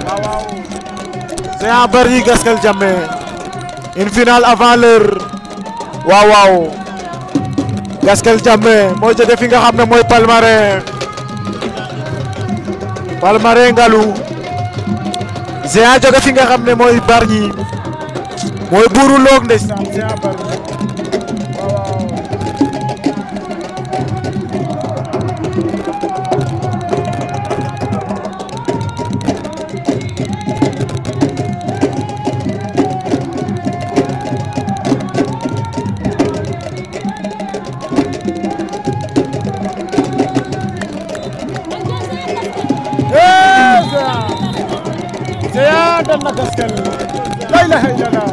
Géant Bargny Gaskel Jammeh une finale avant l'heure waaw Gaskel Jammeh moo jóge fi nga xam ne mooy Palmarin Ngalu Géant jóge fi nga xam ne mooy Bargny mooy buuru loog ndeysaan Géant Bargny Géant dan na Gaskel la ilaha illallah